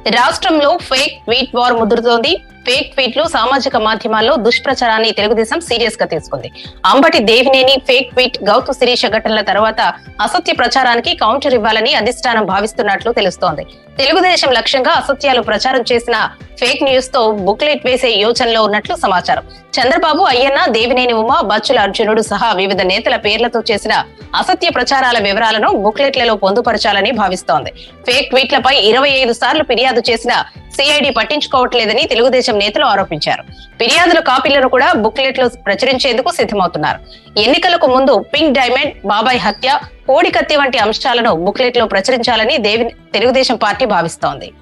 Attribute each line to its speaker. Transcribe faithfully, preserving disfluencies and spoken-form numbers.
Speaker 1: రాష్ట్రంలో fake tweet war ముదురుతోంది. Fake ట్వీట్లు సామాజిక మాధ్యమాల్లో దుష్ప్రచారాన్ని తెలుగుదేశం సీరియస్ గా తీసుకుంది. అంబటి దేవినేని ఫేక్ ట్వీట్, గౌతు శిరీష ఘటనల తర్వాత అసత్య ప్రచారానికి కౌంటర్ ఇవ్వాలని అధిష్టానం భావిస్తున్నట్లు తెలుస్తోంది. తెలుగుదేశం లక్ష్యంగా అసత్యాలు ప్రచారం చేసిన ఫేక్ న్యూస్ తో బుక్లెట్ వేసే యోచనలో ఉన్నట్లు సమాచారం. చంద్రబాబు, అయ్యన్న, దేవినేని ఉమ, బచ్చుల అర్జునుడు సహా వివిధ నేతల పేర్లతో చేసిన అసత్య ప్రచారాల వివరాలను బుక్లెట్లలో పొందుపరచాలని భావిస్తోంది. ఫేక్ ట్వీట్లపై ఇరవై ఐదు సార్లు ఫిర్యాదు చేసిన సిఐడి పట్టించుకోవట్లేదని తెలుగుదేశం నేతలు ఆరోపించారు. ఫిర్యాదుల కాపీలను కూడా బుక్లెట్ లో ప్రచురించేందుకు సిద్ధమవుతున్నారు. ఎన్నికలకు ముందు పింక్ డైమండ్, బాబాయ్ హత్య, కోడికత్తి వంటి అంశాలను బుక్లెట్ లో ప్రచురించాలని దేవి తెలుగుదేశం పార్టీ భావిస్తోంది.